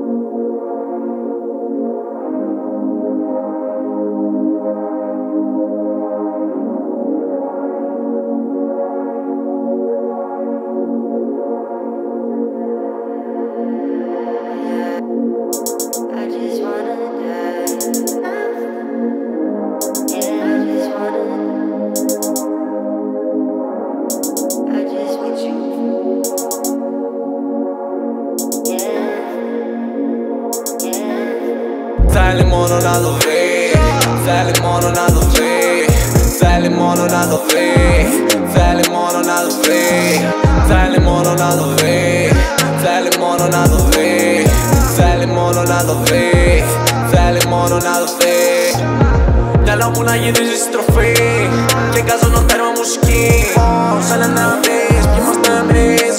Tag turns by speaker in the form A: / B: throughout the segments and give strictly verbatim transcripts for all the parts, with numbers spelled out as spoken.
A: Θέλει μόνο να το βρει, θέλει μόνο να το βρει, θέλει μόνο να το βρει, θέλει μόνο να το βρει, θέλει μόνο να το βρει, θέλει μόνο να το βρει, θέλει μόνο να το βρει, θέλει μόνο να το βρει. Μυαλό μου να γυρίζει στροφή και καζώνω τέρμα μουσική. Θέλει να δεις ποιοι είμαστε εμείς,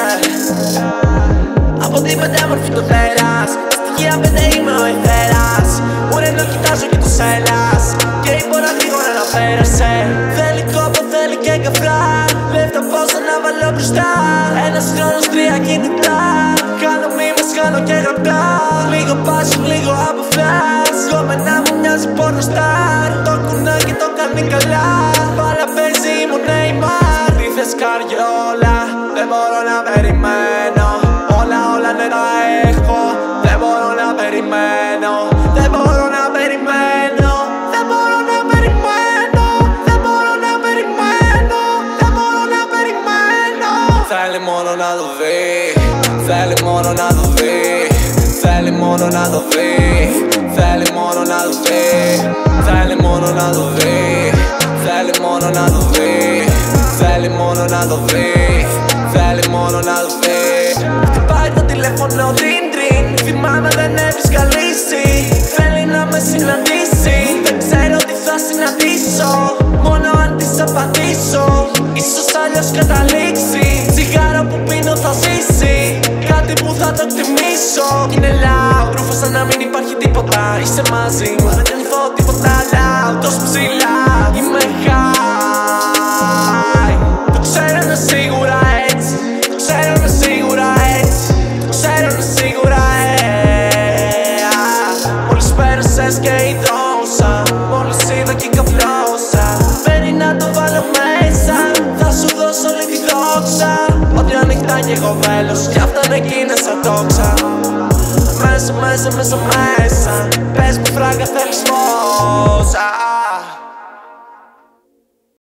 A: yeah. Από την πεντέμορφη το τέρας, στοιχεία πέντε είμαι ο εθέρας. Ουρανό κοιτάζω και το σέλας και η πόρα γρήγορα να πέρασε. Θέλει κόπο, θέλει και καφρά, λεφτά πόσα να βάλω μπροστά. Ένας χρόνος, τρία κινητά, κάνω μήμες, κάνω και γραπτά. Λίγο passion, λίγο από flash, κομμένα μου μοιάζει πορνοστάρ. Το κουνάκι το κάνει καλά, παρά παίζει μου Neymar. Τι θες καριόλα, δεν μπορώ να περιμένω. Όλα, όλα δεν τα έχω, δεν μπορώ να περιμένω. Δεν μπορώ να περιμένω, δεν μπορώ να περιμένω. Δεν μπορώ να περιμένω, δεν μπορώ να περιμένω. Θέλει μόνο να το δει, θέλει μόνο να το δει, θέλει μόνο να το δει, θέλει μόνο να το δει, θέλει μόνο να το δει, θέλει μόνο να το δει, θέλει μόνο να το δει, θέλει μόνο να το δει. Χτυπάει το τηλέφωνο, τρίν τρίν, θυμάμαι δεν έβρισκα λύση. Θέλει να με συναντήσει, δεν ξέρω τι θα συναντήσω, μόνο αν της απαντήσω. Ίσως αλλιώς καταλήξει, τσιγάρο που πίνω θα ζήσει, κάτι που θα το εκτιμήσω. Είναι loud, ρούφω σαν να μην υπάρχει τίποτα. Είσαι μαζί μου, δεν νιώθω τίποτα loud. Τόσο ψηλά, είμαι high. Το ξέρω είναι σίγουρα έτσι, το ξέρω είναι σίγουρα έτσι, το ξέρω είναι σίγουρα έτσι. Μόλις πέρασες και η δόσα, μόλις είδα και καβλώσα. Φέρει να το βάλω μέσα, θα σου δώσω όλη τη δόξα. Ό,τι ανοιχτά και εγώ βέλος, κι αυτά είναι εκείνες σαν τόξα. Μέσα, μέσα, μέσα, μέσα, πες μου φράγκα θέλεις πόσα.